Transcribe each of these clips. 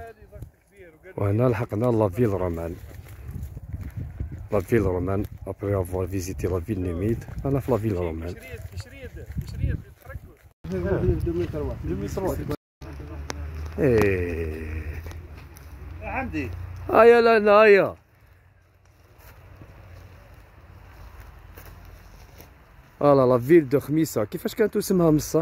وهنا لحقنا لافيل رومان. لافيل رومان ابري افوار فيزيتي لافيل نيميد. انا في لافيل رومان. ايه يا حمدي هيا لنا هيا. فوالا لا فيل دو خميسة. كيفاش كانت اسمها من الصح؟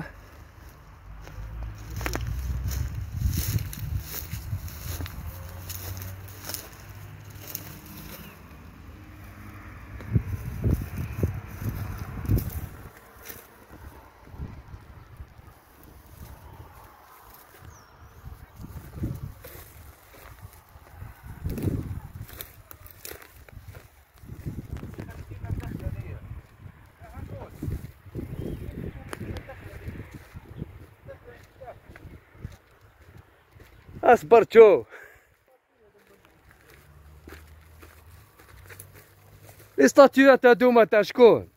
اصبرتو لي ستاتيوات هادوما تاع شكون؟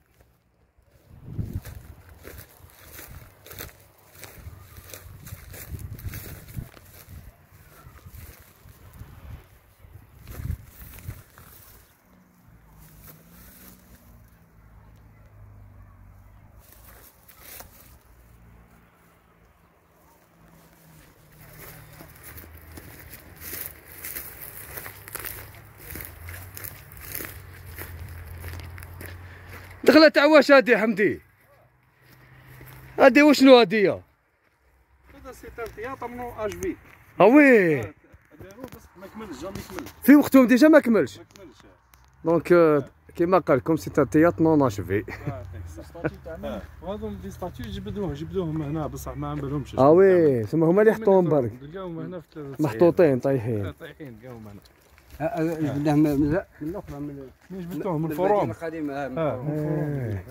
دخلت تاع واش هادي حمدي؟ هادي وشنو هادي؟ هذا سي تاع تياتر نو اش بي. اه وي دارو بس ما كملش جامي كمل. في وقتهم ديجا ما كملش. ما كملش. دونك كيما قال لكم سي تاع تيات نون اشفي. ستاتيو تاعنا وهذوم دي ستاتيو جبدوهم هنا بصح ما عملهمش. اه وي ثم هما اللي حطوهم برك. لقاوهم هنا في محطوطين طايحين. طايحين لقاوهم هنا. جبناهم من الاخرى من جبتوهم من الفروم القديمه. من الفروم.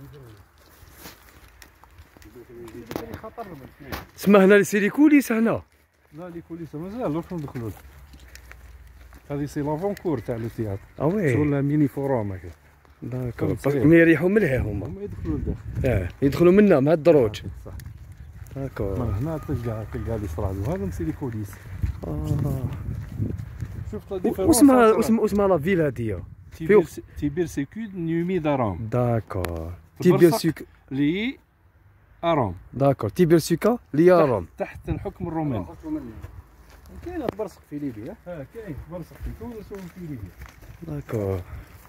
تسمى هنا سيري كوليس هنا. لا لي كوليس مازال دوك ندخلوا. هذه سي لافونكور تاع لو تياتر. اه وي شغل ميني فوروم هكا. داكور باسكو ملي يريحوا مليح هما. هما يدخلوا لداخل. يدخلوا منا من هاد الدروج. صح. داكور. هنا تلقى لي صراد وهذا سي لي كوليس. شوف لا ديفيرونس. اسمها لا فيل هادية. تيبيرسيكود نيومي دارام. داكور. تيبيرسيك لي أروم. داكور تيبيرسيكا لي أروم. تحت الحكم الروماني. كاين برسق في ليبيا. كاين برسق في تونس وفي ليبيا. داكور.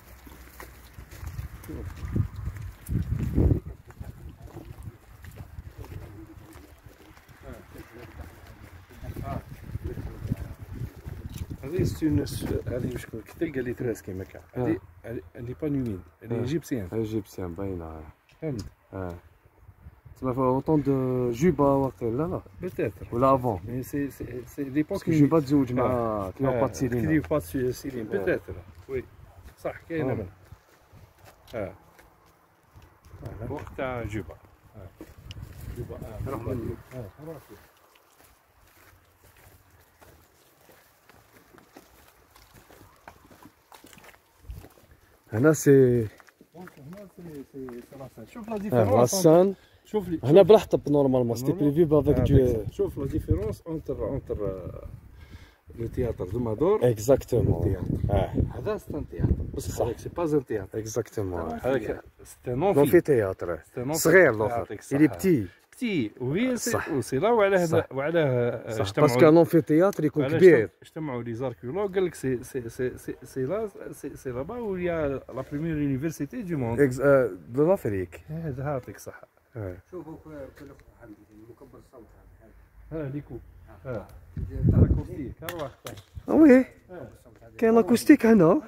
هذه هذه شكون تلقى لي تراس كيما كاع. هذه اللي با نيوميد اللي ايجيبسيان. ايجيبسيان باينة. فهمت. تسمى في اوطون دو جوبا واقيلا لا بوتيتر ولا افون. مي سي ديبون باسكو جوبا تزوج مع كليوباترا سيلينا. كليوباترا سيلين بوتيتر. وي صح كاينه من. وقت تاع جوبا. جوبا هنا سي شوف لا ديفيرونس. راسان. شوف لي هنا بلا حطب نورمالمون سيتي بريفي بافيك دو. شوف لا ديفيرونس اونتر لو تياتر دو مادور. اكزاكتومون. هذا سي ان تياتر بصح هذاك سي با ان تياتر. اكزاكتومون. هذاك سي نون في تياتر صغير الاخر. اللي بتي بتي وهي سي لا وعلى هذا وعلى اجتمعوا باسكو نون في تياتر يكون كبير. اجتمعوا لي زاركيولوج قال لك سي لا با ويا لا بريمير يونيفرسيتي دو موند دو لافريك. هذا يعطيك صحه. شوفوا كل حمدي مكبر الصوت هذا ليكو تاع لاكوستيك ها واحد. وي كاين لاكوستيك هنا.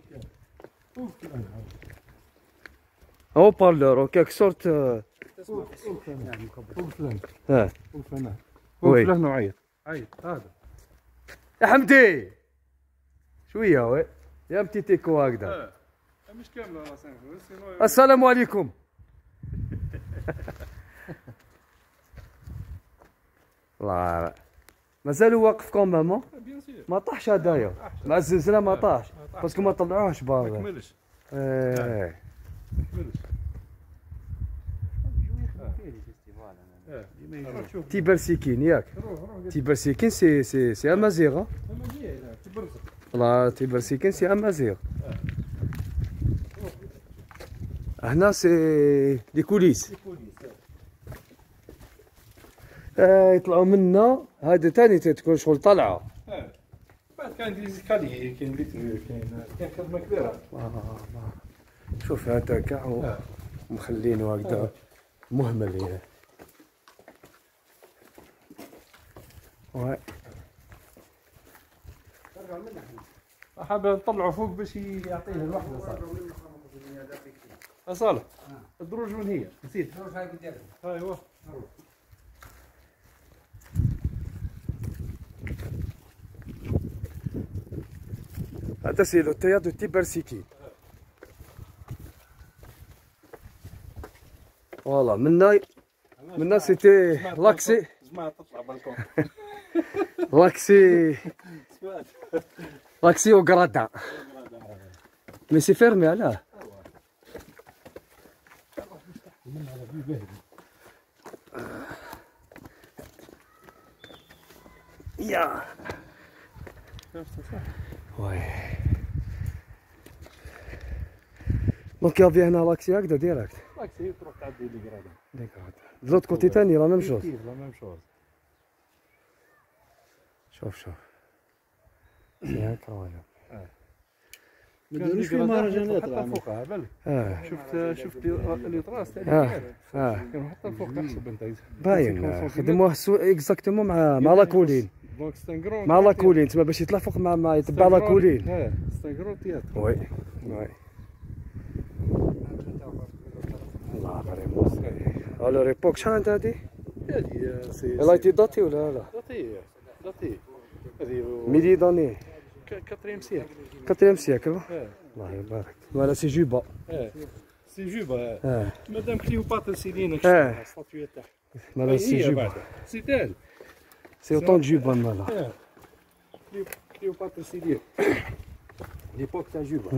هو بارلور كيك سورت. فوق فلان. فوق فلان. وي فلان عيط هذا يا حمدي شويه وي يا متيتيكو هكذا. مش كامله راسين. السلام عليكم. لا مازالوا واقف كومام. ما طاحش هدايا مع الزلزله ما طاحش باسكو ما طلعوهش برا. ما كملش. ما كملش. ديما يجوا تشوف تيبرسيكين ياك تيبرسيكين سي امازيغ تبرزق والله تيبرسيكين سي امازيغ هنا سي دي كوليس يطلعوا منا هذا ثاني تكون شغل طلعه بعد كان دي زكالي كاين فيتريو كاين خدمه كبيره شوف هذا كاع مخلينه هكذا مهمل يعني وي حاب نطلعوا فوق باش يعطيه الوحده صالح الدروج من هي نسيت الدروج هاي قدامك ايوا هذا سي لو تياترو تيبرسيكين فوالا منا سيتي لاكسي جماعه تطلع بالكون لاكسي او غرادا مي سي فيرمي علاه يا وي دونك يافي هنا لاكسي هكذا ديريكت لاكسي تروح تعدي لي غرادا de l'autre côté تاني لا ميم شوز لا ميم شوز شوف سي انكرويابل ما داروش في مهرجانات حتى فوقها بالك شفت لي طراس تاع كانوا حتى فوق تحسب انت باين خدموه اكزاكتومون مع لاكولين دونك ستانغرون مع لاكولين تما باش يطلع فوق مع يتبع لاكولين ستانغرون تياتر وي الله فريمون الو ريبوك شحال انت هادي؟ هذه سي لا تي داتي ولا لا؟ داتي هذه ميدي داني 4 سيكل 4 سيكل الله يبارك فوالا سي جوبا سي جوبا مادام كليوباتر سيدينا الستاتويه تاعها مالا سي جوبا سي تال سي اوتون جوبا مالا كليوباتر سيدينا ليبوك تاع جوبا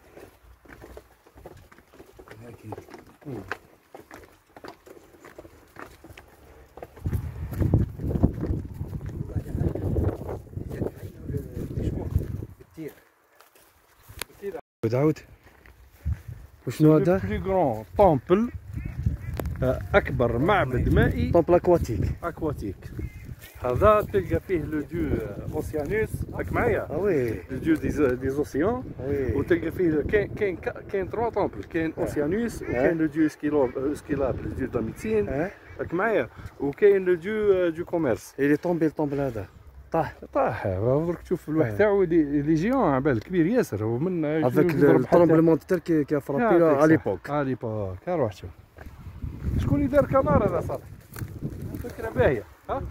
عاود وشنو هذا؟ بلي غران طومبل اكبر معبد مائي طومبل اكواتيك هذا تلقى فيه لو ديو اوسيانوس راك معايا وي لو ديو دي زوسيان وتلقى فيه كاين 3 طومبل كاين اوسيانوس وكاين لو ديو اسكيلاب لو ديو داميتين راك معايا وكاين لو ديو كوميرس اللي طومبل هذا طاح درك تشوف الواحد تاعو لي جيون عبال كبير ياسر هو من افيك الترومبلمون تاع كي فرابي على ليبوك روح شوف شكون اللي دار كاميرا هذا صاحبي فكره باهيه ها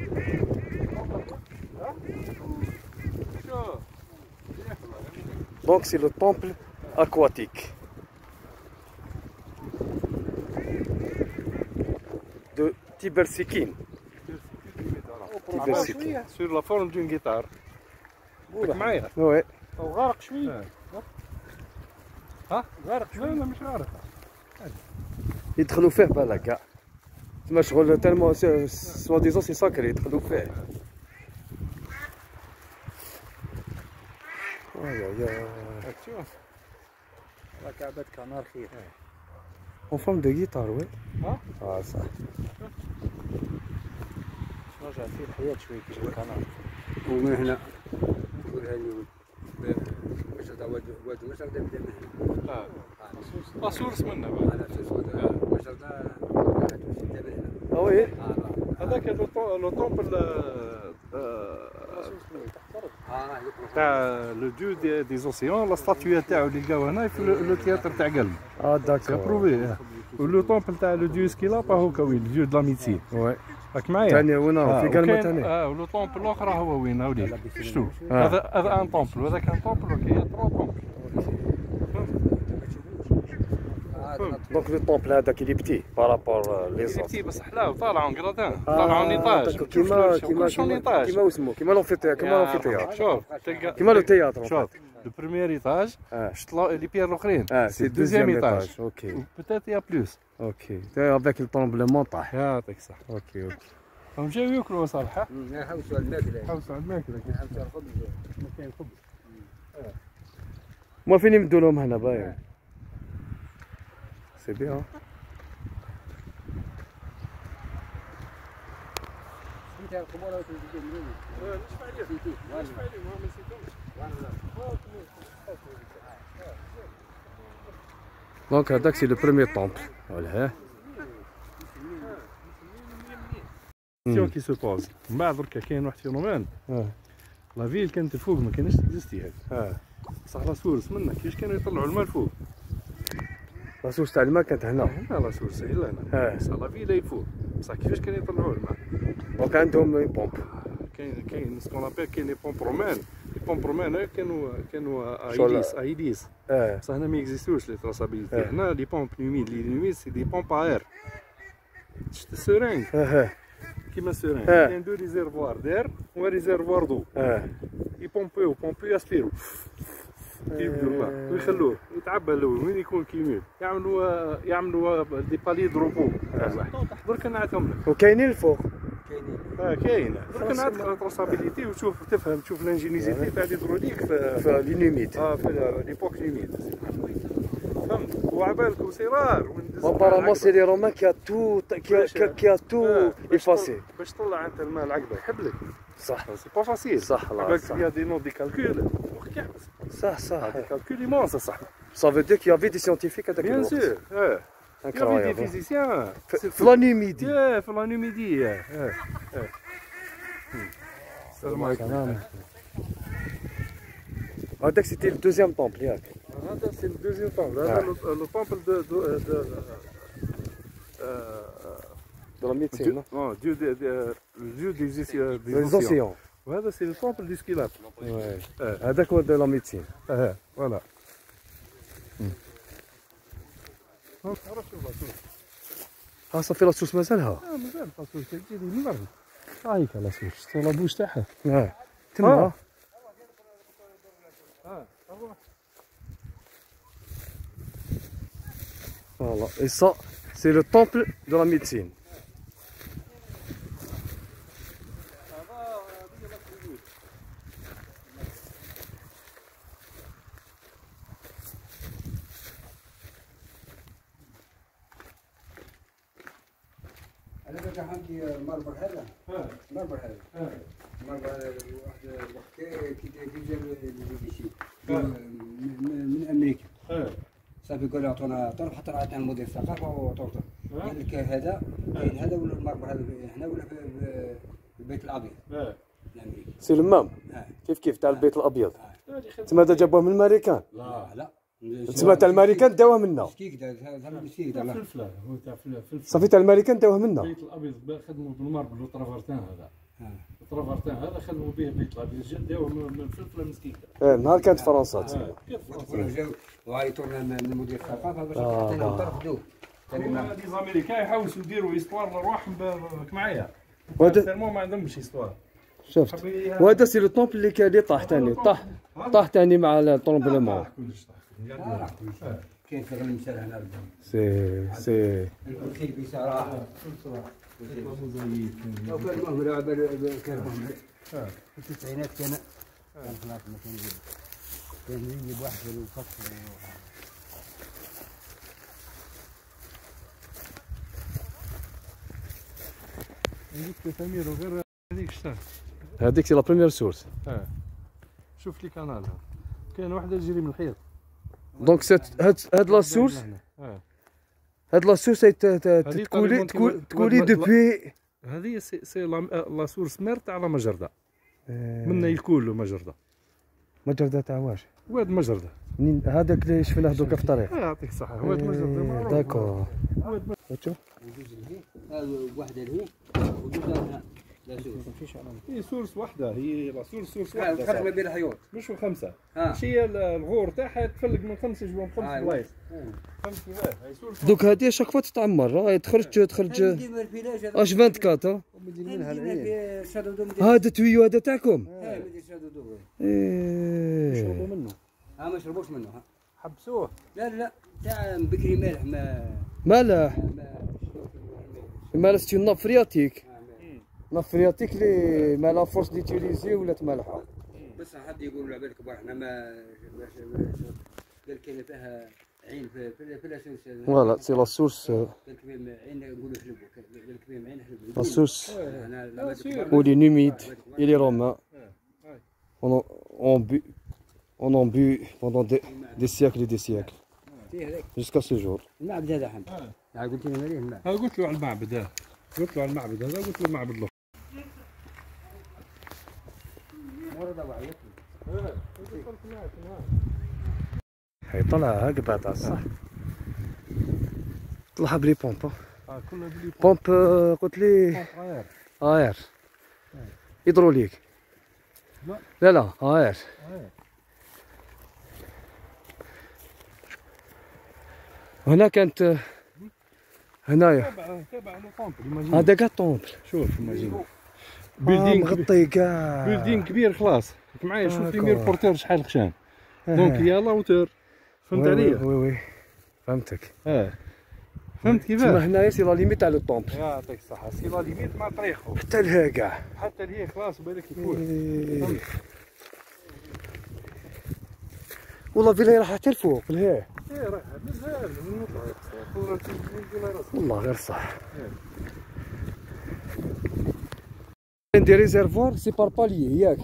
شوف دونك سي لو طومبل اكواتيك دو تيبرسيكين سور لا فورم دون جيتار معايا وي وغارق شويه غارق شويه لا مش غارق يدخلوا فيه بالك كاع تما شغل تالمون سوا ديزون سي ساكري يدخلوا فيه شوف راك عباد كنار خير اون فورم دو جيتار وي صح رجع فيه الحياة شوية كيش القناة ومن هنا نقول هاني واش هذا واد واش هذا بدا من هنا سورس منا بعد على اساس واش هذا واحد واش بدا من هنا وي هذاك لو طومبل تاع لو ديو دي زوسيون لا ستاتويه تاعو اللي لقاو هنا في لو تياتر تاع قلب داكور سي بروفي ولو طومبل تاع لو ديو سكيلاب هو كوين ديو د لا ميديسين وي راك معايا ثاني وين في قلمه ثاني ولو طومبل الاخرى هو وين هاوليك شفتو هذا ان طومبل وهذاك ان طومبل وكاين 3 طومبل دونك لو طومبل هذاك اللي بتي بارابور لي زوت بتي بس حلاو طالعوا غرادان طالعوا نيطاج كيما اسمه كيما لونفيتياتر شوف تلقى كيما لو تياتر شوف لو بروميير ايطاج شفت لي بيير الاخرين سي دوزيام ايطاج اوكي بوتيت يا بلوس اوكي افيك الطومبلمون طاح يعطيك الصحة اوكي هم جاو ياكلوا صالحة حوسوا على الماكله حوسوا على الماكلة حوسوا على الخبز ما كاين خبز ما فين يمدوا لهم هنا باين سي بيان انت القبوله تجي منين نشفع عليهم نشفع عليهم ما نسيتهمش دونك هذاك سي لو بروميير طومبل فوالا كيسيون كي سو بوز من بعد دركا كاين واحد فينومين لا فيل كانت الفوق ما كانش تكزيستي هذه بصح لا سورس منا كيفاش كانوا يطلعوا الماء الفوق لا سورس تاع الماء كانت هنا لا سورس هي هنا بصح لا فيل هي الفوق بصح كيفاش كانوا يطلعوا الماء دونك عندهم بومب كاين سكون ابيل كاين لي بومب رومان لي بومب رومان كانوا ايديس بصح هنا ما يكزيستوش لي تراسابيلتي هنا لي بومب نوميد لي نوميد سي دي بومب اير شفت السرنج كيما السرنج كاين دو ريزيرفوار دير و ريزيرفوار دو يبومبيو يسبيرو يبدو الماء ويخلوه يتعبى الاول وين يكون كيميل يعملوا دي بالي دروبو درك نعطيهم لك وكاينين الفوق كاين درك نعطيك الريسبونسابيلتي وتشوف تفهم تشوف الانجينيزيتي تاع ليدروليك في لينيميت في ليبوك ليميت فهمت وعبالكم سرار ابارامون سي لي رومان كي تو افاسي باش تطلع انت الماء العقبه يحب لك صح سي با فاسيل صح بالك يا دي نوت دي كالكول صح دي كالكول ايمونس صح Ça veut dire qu'il y avait des scientifiques à Dakar. Bien sûr. Incroyable. Il y avait des physiciens. في la Numidie. في la Numidie. السلام عليكم. هذاك c'était le deuxième temple ياك. هذا c'est le deuxième temple. هذا le temple de la médecine. Non, dieu des océans. وهذا c'est le temple du Skilab. هذاك هو de la médecine. Voilà. صافي لاصوص مازالها مازال لاصوص تجي من المغرب هايك لاصوص شتي لابوش تاعها تما voilà et ça c'est le temple de la médecine. انا كنت عندي المربر هذا المربر هذا واحد الوقت كي جاب الجيشي من امريكا صافي قال عطونا طرف حتى عطانا المدير الثقافه وعطوته قال لك هذا كاين هذا ولا المربر هذا هنا ولا في البيت الابيض الامريكي سي المام كيف تاع البيت الابيض تما هذا جابوه من الماريكان لا تسمى تاع الماريكان داوه منا صافي تاع الماريكان داوه منا البيت الابيض خدموا بالمربل وطرافرتان هذا الطرافرتان هذا خدموا به البيت الابيض داوه من الفلفله مسكيكه نهار كانت فرنسا تسمى جاو وعيطونا من مدير الثقافه باش نعطينا طرف دو هذه زاميريكان يحوسوا يديروا اسطوار لرواحهم معايا وهذا ما عندهمش اسطوار شفت وهذا سي لو طومبل اللي طاح ثاني طاح ثاني مع الطومبلمون كاين في المثال هنا سي الخيل بصراحه لو كان مهرة كان في التسعينات كان خلاص ما كان يجيب كان يجيب واحد ويفكر هذيك تمير وغير هذيك شتا هذيك سي لا بروميير سورس شوف لي كانال كاين واحده تجري من الحيط دونك هاد لا سورس هاد لا سورس تكولي دوبوي هذه سي لا سورس مير تاع لا مجرده منا يكولوا مجرده تاع واش واد مجرده منين هذاك اللي شفناه دوكا في الطريق يعطيك الصحه واد مجرده داكور شوف واحده لهي وجوز هي سورس واحده هي لا سورس واحده الفرق ما بين الحيوط مش خمسه ماشي الغور تاعها تفلق من 5 جوان 5 بلايص فهمت كيفاه هي سورس دوك هذه شاك فوا تتعمر تخرج اش 24 هذا تويو هذا تاعكم يشربوا منه ما يشربوش منه ها. حبسوه. لا لا تاع بكري مالح مالح. مالح سي ناب فرياتيك. ناب فرياتيك لي ما لا فورس ديتيليزي ولات مالحه. بس حد يقول على بالك احنا ما قال كاين فيها عين في لا سورس. فوالا سي لا سورس. قال كبير عين نقولوا حلبوا قال كبير عين حلبوا. لا سورس où il est humide, il est romain. On en but pendant des siècles et des siècles. Jusqu'à ce jour. المعبد هذا حمد. قلت لي ماليه المعبد. قلت له على المعبد هذا. قلت له على المعبد هذا قلت له المعبد له. هي طلع هكذا صح. طلعها بلي بومب. كلها بلي بومب قلت لي اير هيدروليك. لا لا اير. هنا كانت هنايا تابع لو طومبل. هذا كاع طومبل. شوف ايماجين بيلدينغ مغطي كاع بيلدينغ كبير خلاص. معايا شوف لي مير بورتور شحال خشان. دونك يلا وتر. فهمت عليا؟ وي وي فهمتك. فهمت كيفاش؟ تما هنايا سي لا ليميت تاع لو طومبل. يعطيك الصحة. سي لا ليميت مع طريقه. حتى لها كاع. حتى لهي خلاص بالك يفوت. والله فيلا راح حتى الفوق لهيه. راح مازال من والله غير صح. دي ريزيرفوار سي بار باليي ياك.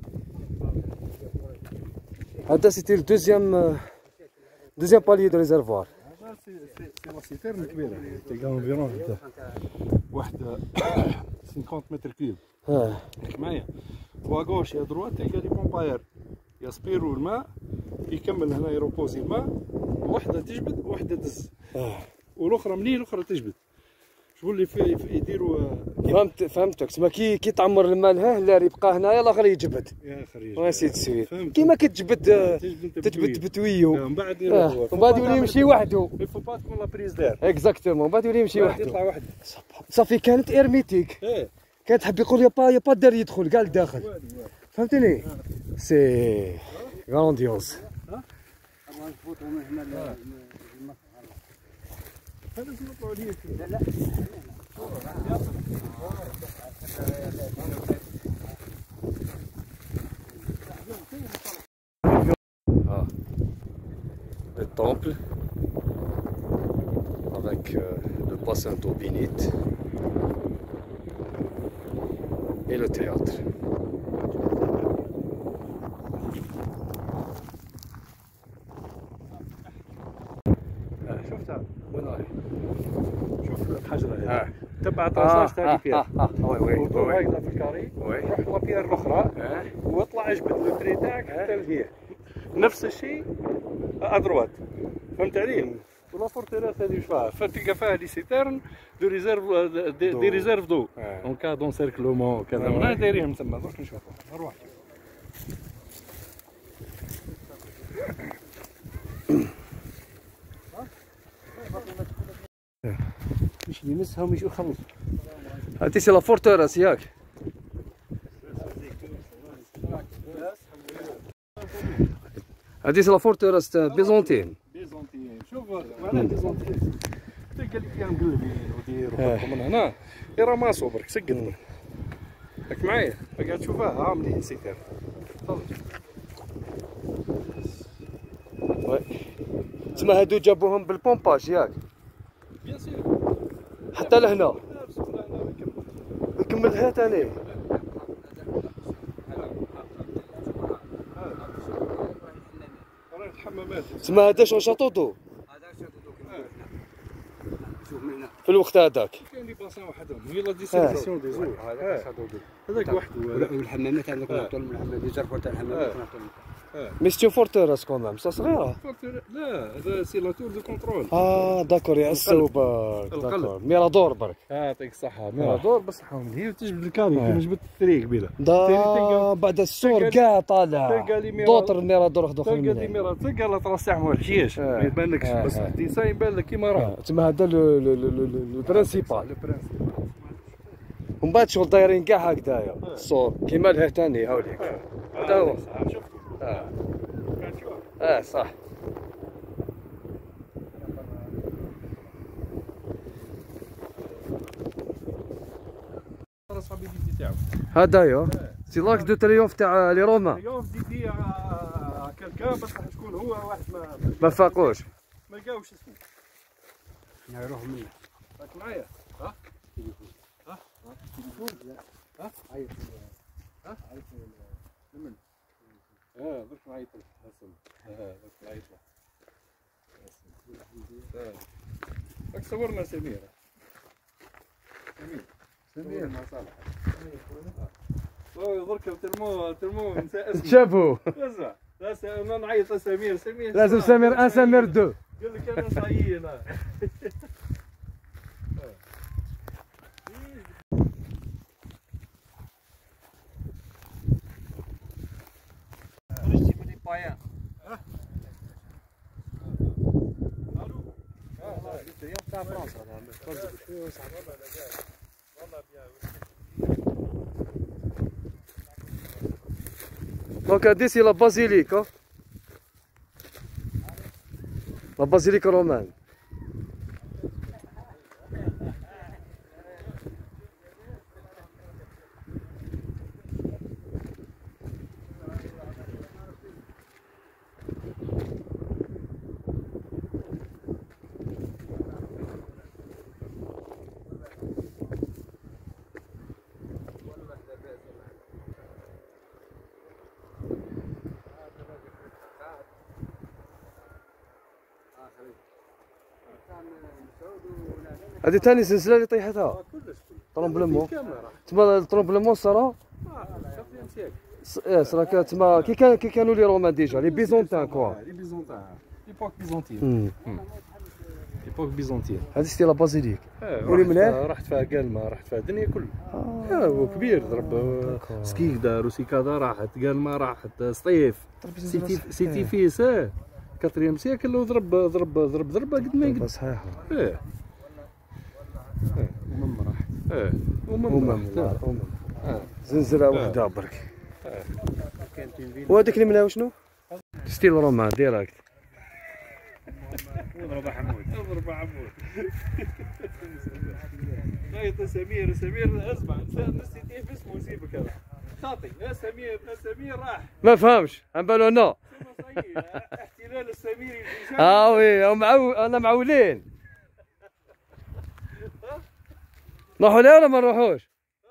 هذا سيتي الدوزيام باليي دو ريزيرفوار. سي لا سيتيرن كبيرة. تلقى انفيرون واحد 50 متر كيوب. راك معايا؟ توا غوش يا دروات تلقى لي بومباير يسبيرو الماء يكمل هنا يروبوزي الماء. وحده تجبد وحده تدز. والاخرى منين الاخرى تجبد. شغل اللي يديروا فهمتك. تسمى كي تعمر الماء لهيه لا يبقى هنايا الاخر يجبد. يا خريج ونسيت السويد كيما كتجبد تجبد بتويو. من بعد ومن بعد يولي يمشي وحده. يفو با تكون لا بريز دار. اكزاكتومون من بعد يولي يمشي وحده. يطلع وحده. صافي كانت ارميتيك. كانت حاب يقول يا با دار يدخل كاع لداخل. فهمتني؟ سي غرانديوز. Le temple avec le bassin d'eau bénite et le théâtre. شفتها وين شوف الحجره هذه تبع طاساج تاعي فيها. وي وي ودور هكذا في الكاري. روح لابيير الاخرى واطلع اجبد البري تاعك حتى لهيه. نفس الشيء ادروات. فهمت علي؟ ولا فورتيراس هذه واش فيها؟ فتلقى فيها دي سيتيرن دو ريزيرف دي ريزيرف دو اون كا دون سيركلومون كذا. من دايرين تما درك نشوفوا. نروح مش يمسها ومش يخلص. هادي سي لا فورتيراس ياك. هادي سي لا فورتيراس تاع بيزونتين. شوف معناها بيزونتين تلقى اللي فيها مقلبين وديروا من هنا يرماسوا برك سقط برك. راك معايا؟ قاعد تشوفها عاملين سيتير. تسمى هادو جابوهم بالبومباج ياك. بيان سور. حتى لهنا. يكملها تاني. الحمامات. تسمى هذا شون شاطو دو. شوف من هنا. في الوقت هذاك. كاين لي باسان وحدهم هي لا ديسيرسيون دي زو. هذاك وحده. والحمامات هذوك نعطوا لهم الحمامات ديزيرفوار تاع الحمامات نعطوا لهم. مي ستي فورتيراس كومام سا صغيرة. لا هذا سي لا تور دو كونترول. داكور يعسو برك. داكور ميرادور برك. يعطيك الصحة. ميرادور بصحهم هي تجبد الكاري كيما جبدت التري قبيله. بعد السور كاع طالع. دوطر ميرادور خدو تلقى لي ميرادور تلقى لا ترصح مو الحشيش ما يبانلكش بس الديساين يبان لك كيما راه. تما هذا لو برينسيبال. ومن بعد شغل دايرين كاع هكذايا السور كيما لها ثاني هاوليك. هذا هو. صح. صاحبي ديتي تاعو هدايا سي لاك دو تريومف تاع لي رومان. اليوم ديتي كالكان بصح شكون هو واحد ما فاقوش، ما لقاوش اسمه. نروح منه. راك معايا؟ ها؟ ها؟ تليفون؟ لا. ها؟ عيط. ها؟ عيط لمن؟ درك نعيط له حسن. درك نعيط له. راك صورنا سمير. سمير مع صالح. درك ترمو نسى اسمه. شافوا اسمع لا نعيط لسمير. لازم سمير 1 سمير 2. قال لك انا صايي انا. خرجتي من البايان. الو. اليوم تاع فرنسا. دونك هادي سي لا بازيليك، لا بازيليك رومان. هذه ثاني سلسله اللي طيحتها طرومبلومون. تما الطرومبلومون صرا صرا تما كي كانوا لي رومان ديجا لي بيزونتان كوا. لي بيزونتان ليبوك بيزونتين. ليبوك بيزونتين. هذه سيتي لا بازيليك. ولي مليح رحت فيها قالمه، رحت فيها الدنيا كلها. هو كبير ضرب سكيك دار وسيكادا راحت قالمه راحت سطيف سيتي فيس 4 سيكل وضرب قد ما يقدر. صحيحه. ومم راحت. ومم زنزله وحده برك. وهذاك اللي منها شنو؟ ستيل رومان ديراكت. اضرب حمود. غايط سمير اسمع نسيتيه في اسمه نسيبك انا. خاطي يا سمير راح. ما فهمش عم بالو انا. احتلال السميري. وي انا معولين. نروحوا ليه ولا ما نروحوش؟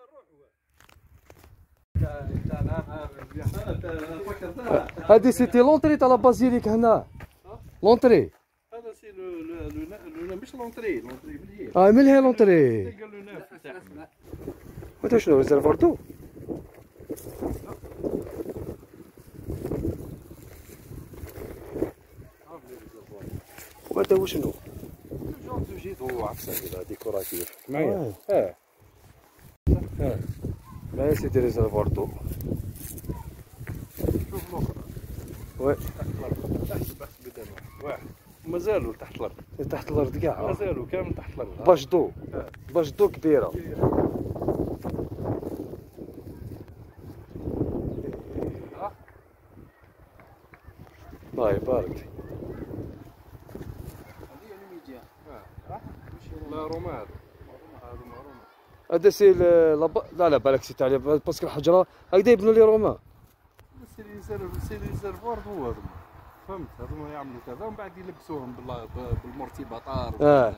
هادي سيتي لونطري تاع لا بازيليك هنا. لونطري. هذا سي لو مش لونطري بالهي. من هي لونطري؟ قال له ناف تاعنا. وانت شنو ريزيرفوار دو؟ وهذا هو شنو؟ جيتو عفسه كذا ديكوراتيف معايا. لا سيتي ريزيرفوار دو. شوف الاخرى. وي تحت الارض. تحت بدل واحد. مازالوا تحت الارض. تحت الارض كاع. مازالوا كامل تحت الارض. باش دو كبيره. الله يبارك. لا رومان. هذا سي لا بالك سي تاع باسكو الحجره هكذا يبنوا لي رومان. سي ريزيرفوار هو هذوما. فهمت هذوما يعملوا كذا ومن بعد يلبسوهم بالمرتبطات.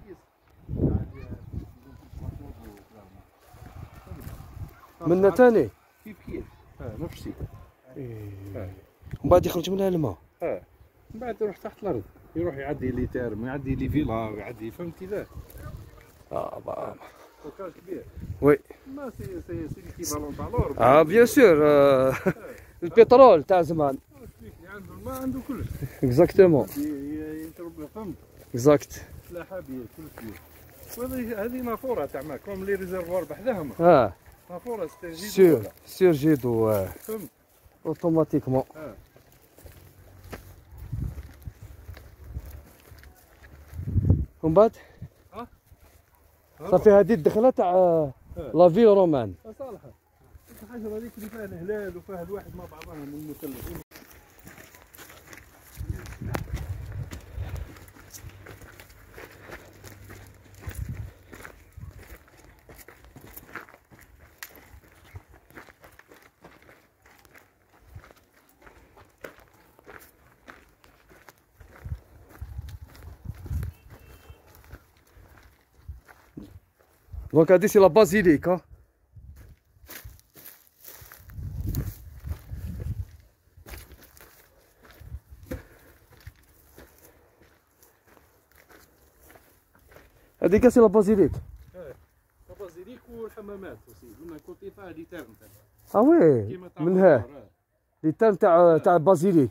منا ثاني كيف نفس الشيء. ومن بعد يخرج منها الماء. من بعد يروح تحت الارض يروح يعدي لي تيرم يعدي لي فيلا ويعدي فهمت كذا. فوكاج كبير. وي ما سي كيفالون تاع لور. بيان سور. البترول تاع زمان. اللي عنده الماء عنده كلش. اكزاكتومون. يشرب فهمت. اكزاكت. سلاحه بيه كلش بيه. وهذه نافوره تاع ماء كوم لي ريزيرفوار بحذاهم. نافوره سير جيدو. فهمت. اوتوماتيكمون. ومن بعد صافي هذه الدخله تاع لا فيل رومان. صالحه الحجره هذيك اللي فيها الهلال وفيها الواحد مع بعضهم والمثلث. دونك هادي سي لا بازيليك ها. هادي كاع سي لا بازيليك. لا بازيليك والحمامات اوسي من كوتي تاع لي تيرن اه وي من ها لي تان تاع بازيليك.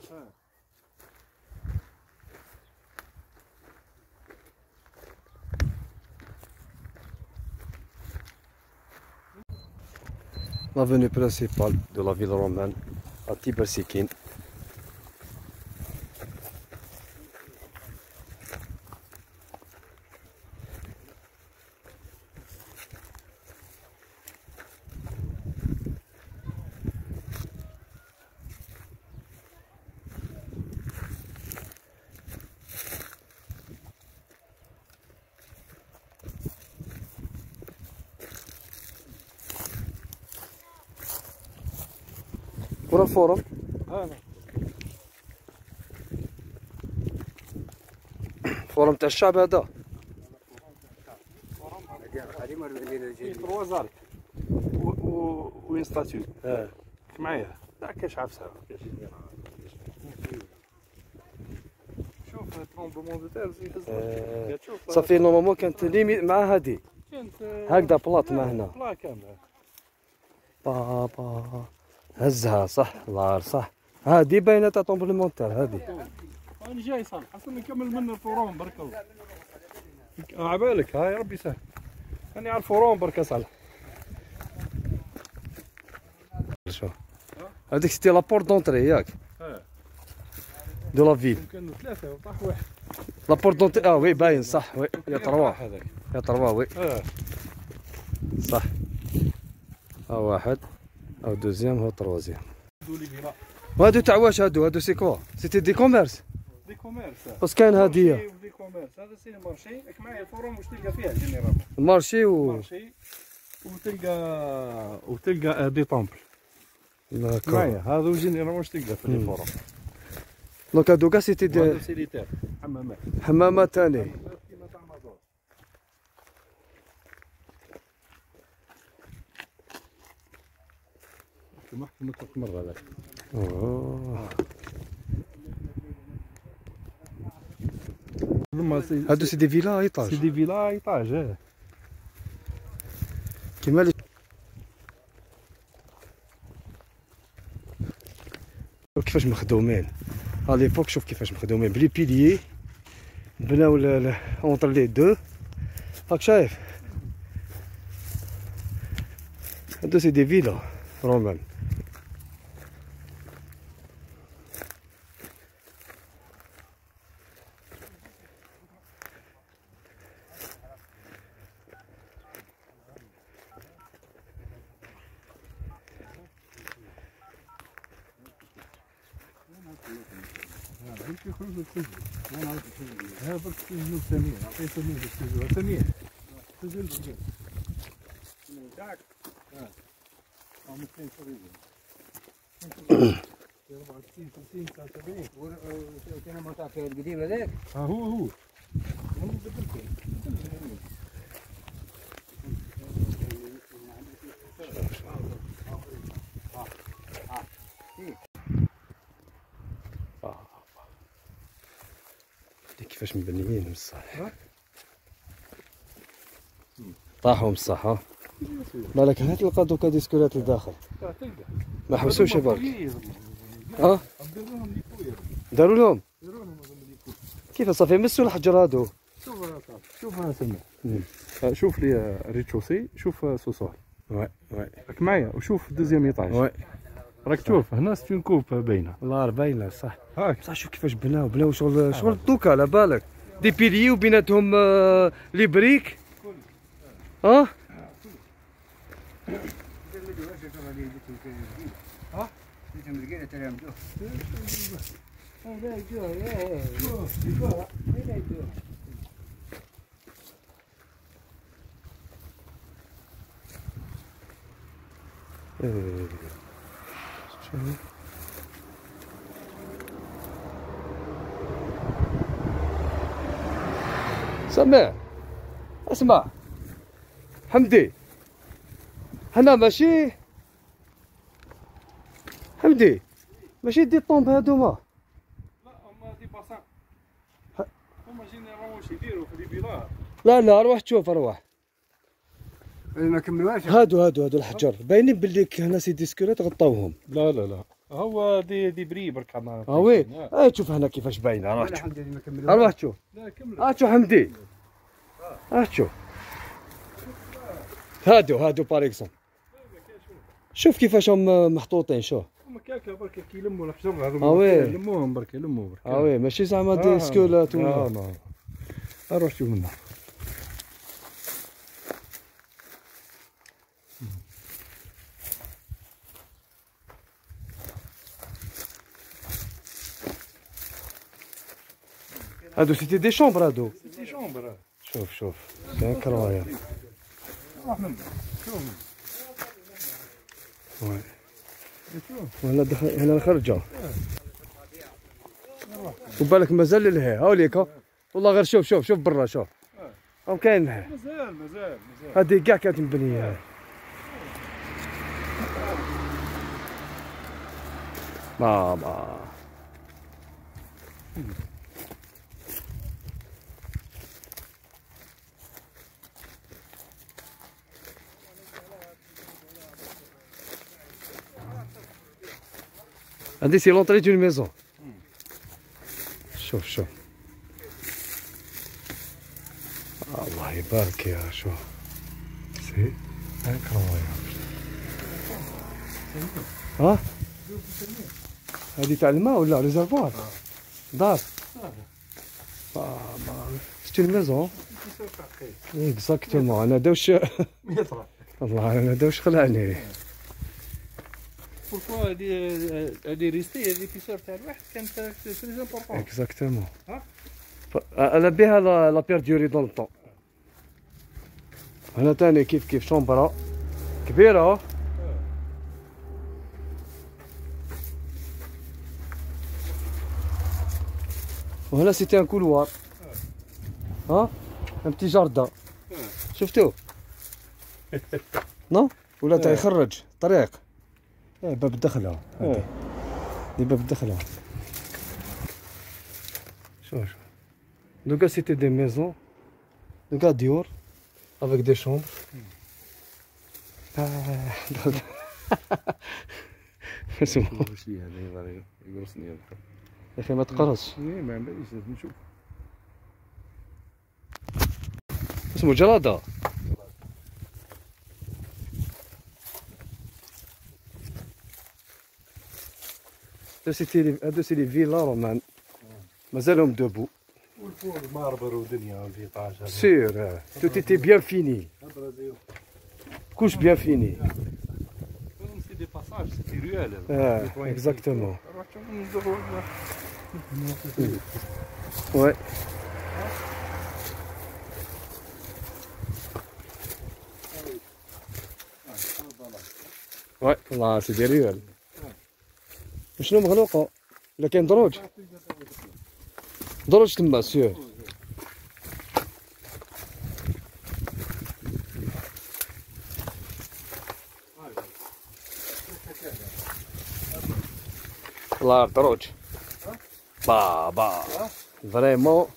L'avenue principale de la ville romaine à Tibersikine. ورا الفورم. الفورم تاع الشعب هذا. فيه 3 زارك وين ستاتيو. معايا لا كاش عفسه كاش شوف ترومبومون دو تير يهز. صافي نورمالمون كانت ليميت مع هادي هكذا بلاط ما هنا بلا كامل. بابا هزها صح الله صح. هادي باينه تاع طومبليمونتير هادي. انا جاي صالح اصلا نكمل من الفورون برك الله. عبالك هاي ربي يسهل. انا على الفورون برك صالح. شوف هذيك سيتي لابورت دونطري ياك دو لا فيل. كانوا 3 وطاح واحد. لابورت دونطري وي باين صح وي يا 3 هذاك يا 3 وي صح. ها واحد او دوزيام هو تروزيام. وهادو تاع واش هادو سي كوا سيتي دي كوميرس. دي كوميرس بس كاين هاديه دي كوميرس هذا سي مارشي راك معايا الفورون واش تلقى فيها جينيرال المارشي مارشي وتلقى دي طومبل معايا هذا جينيرال واش تلقى في لي فورون. دونك هادو كاع سيتي دي سيليتير حمامات حمامات ثاني. كيما تاع مازور. كما حكمت لك مره هذاك. هادو سي دي فيلا ايطاج. سي دي فيلا ايطاج كيما لي كيفاش مخدومين ا ليبوك. شوف كيفاش مخدومين بلي بيليي بناو اونتر لي دو. راك شايف هادو سي دي فيلا رومان. يخرجوا السجن. انا عارف السجن هذا برك سجن سمير عطيه سمير السجن سمير سجن السجن تاعك ممكن تريد 64 50 79 كان المطار القديم هذاك هو كيفاش مبنيين بصح طاحوا بصح. ها بالك هات تلقى دوكا ديسكولات لداخل ما حبسوش برك. ها داروا لهم كيف صافي مسوا الحجر هادو. شوف سمع شوف لي ريتشوسي شوف سوسول راك معايا وشوف دوزيام ايطاج راك تشوف هنا ستون كوب باينه. الله باينه صح. هاك بصح شوف كيفاش بناو شغل دوكا على بالك دي بيليي وبيناتهم لي بريك. ها سمع اسمع حمدي هنا ماشي حمدي ماشي دي طومب هادوما. لا هما دي باسان. هما جينيرالمون واش يديروا في لي فيلا. لا روح تشوف روح. ما كملوهاش. هادو الحجر باينين باللي هنا سي ديسكولات غطاوهم. لا هو دي بري برك انا. وي تشوف هنا كيفاش باينه. روح تشوف ما كملوهاش. روح تشوف. لا كمل. تشوف حمدي تشوف هادو بار اكزومبل. شوف كيفاش هم محطوطين. شوف هما كاكا برك كيلموا الحجر هذوما. وي يلموهم برك يلموا برك. وي ماشي زعما ديسكولات ولا. لا روح شوف منها. هادو سيتي دي شومبر هادو. دي شومبر. شوف سي انكرويال. روح منها شوف. وي ولا دخل هنا خرجوا. وبالك مازال للهي هاوليك والله غير شوف برا شوف. راهم كاين لهي. مازال. هادي كاع كانت مبنيه. ماما هادي سي لونطري دون ميزون. شوف الله يبارك يا شوف سي انكرويابل. هادي تاع الماء ولا ريزرفوار دار. سيتي اون ميزون اكزاكتومون. انا داوش والله انا داوش خلعني. بوركوا هادي ريستي هادي بيسور تاع الواحد كانت تري امبورطون. اكزاكتومون. انا بها لا بيردوري دون طون. هنا تاني كيف شومبرا كبيرة. وهنا سيتي ان كولوار. ان بتي جاردان. شفتو؟ نو ولا تاع يخرج طريق. باب الدخلة. دي باب الدخلة. شوف دوكا سيتي دي ميزون دوكا ديور افيك دي شومبر. اسمو واش لي هذا يقرصني هذا. يا اخي ما تقرصش. ما عنديش لازم نشوف. اسمو جرادة. هادو سي لي فيلا رومان مازالهم دوبو. والفوق ماربر ودنيا والفيطاج هذا. سير تو تيتي بيان فيني. كلش بيان فيني. سي دي باساج سي ريال. اكزاكتومون. روح شوف ندورو. وي والله سيدي ريال. شنو مغلوقة؟ ولا كاين دروج تما سير. والله دروج بابا فريمون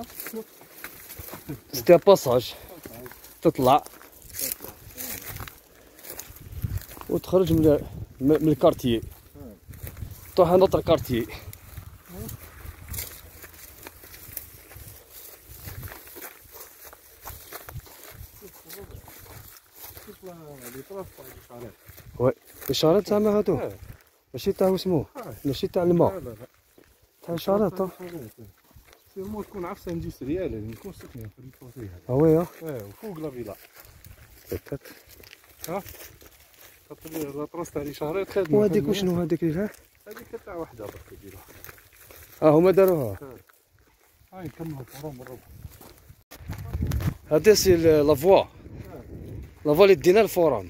سيتي باساج تطلع وتخرج من الكارتيي تروح نوتر كارتيي. وي الشارات زعما هادو ماشي تاع اسمو ماشي تاع الماء تاع الشارات. سيرمون تكون عفسه اندستريال يعني نكون ساكنين في الكوفي هذا. وي وفوق لا فيلا. خاطر لا تروس تاع الاشارات خدمه. وهذيك وشنو هذيك اللي فيها؟ هذيك تاع وحده برك يديروها. هما داروها. هاي نكملوا فورم بالربع. هادي سي لافوا اللي دينا الفورم.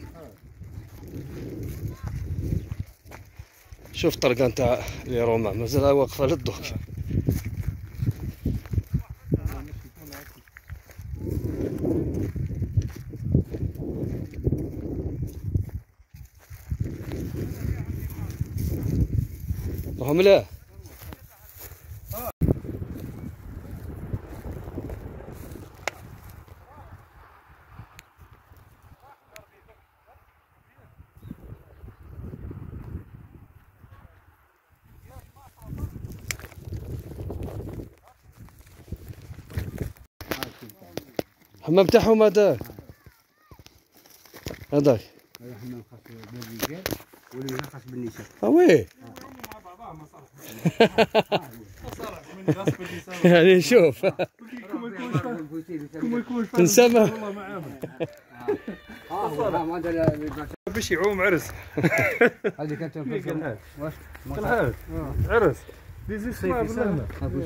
شوف الطرقه نتاع لي رومان مازال واقفه للدوك. راهم ملاه. الحمام تاعهم هذاك. هذاك. هذا حمام خاص بالرجال واللي خاص بالنساء. وي. يعني شوف. تنسمع. باش يعوم عرس. هذه كانت واش الحال عرس ديزي سمار بالله.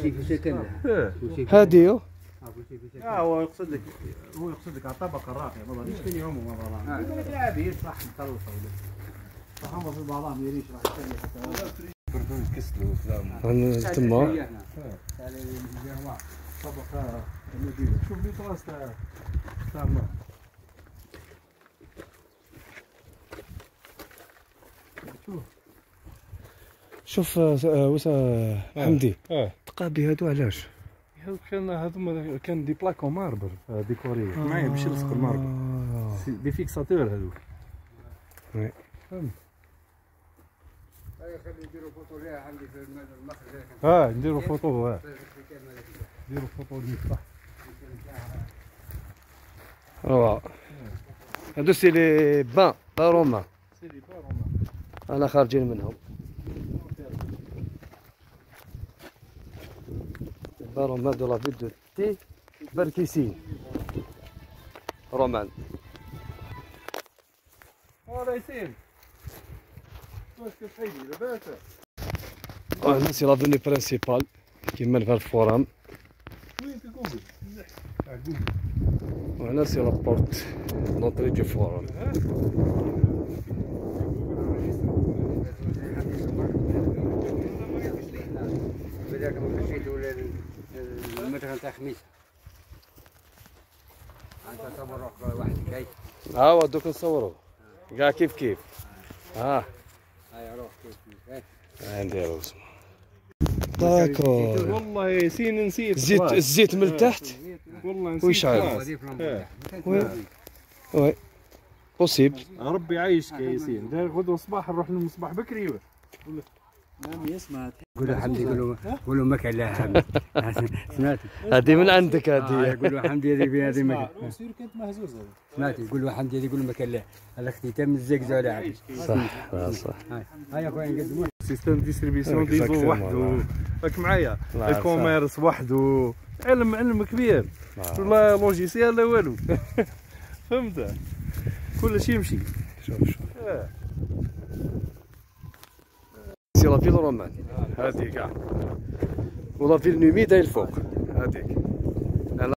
هادي هو يقصد لك على الطبقه الراقيه والله ليش كان يعوموا مع بعضهم يقول لك لا بيش راح نطلصوا صح هم في بعضهم يريش راح يخلي حتى بردون كسلوا انا تما طبقه المدينه شوف لي طراس تاع الماء شوف حمدي تقابي هادو علاش؟ هذوما كان دي بلاكو ماربر ديكوري معايا باش يلصق الماربر دي فيكساتور هذوك وي فهمت خلي يديروا فوتو ليها عندي في المخرج نديروا فوتو نديروا فوتو للمفتاح روعة هادو سي لي بان با رومان انا خارجين منهم با رومان دو لا فيل دو تي بركيسين رومان هذا يسير واش كتحيدي لاباس هنا سي لافوني برينسيبال كيما في الفورام وين تقومي وهنا سي لابورت لونطري دو فورام بداك مشيتوا للمدخل تاع خميس انت تصور واحد جاي ها هو دوك نصورو كاع كيف ها روح كيف نديرو داكور والله نسيت الزيت من التحت والله نسيت ويشعل وي بوسيبل ربي يعيشك يا ياسين غدوه الصباح نروح للمصباح بكري نعم يسمع قولوا حمدي قولوا ما كان لها حمدي سمعتي هذه من عندك هذه قولوا حمدي هذه في هذه ما سير كانت مهزوزه سمعتي قولوا حمدي هذه قولوا ما كان لها الاختتام الزقزه ولا عادي صح هاي اخويا نقدموا سيستم ديستريبيسيون ديزو وحده راك معايا الكوميرس وحده علم كبير لا لوجيسيال لا والو فهمت كل شيء يمشي شوف سي لا فيل رومان هذه كاع ولا فيل نوميدا الفوق هذيك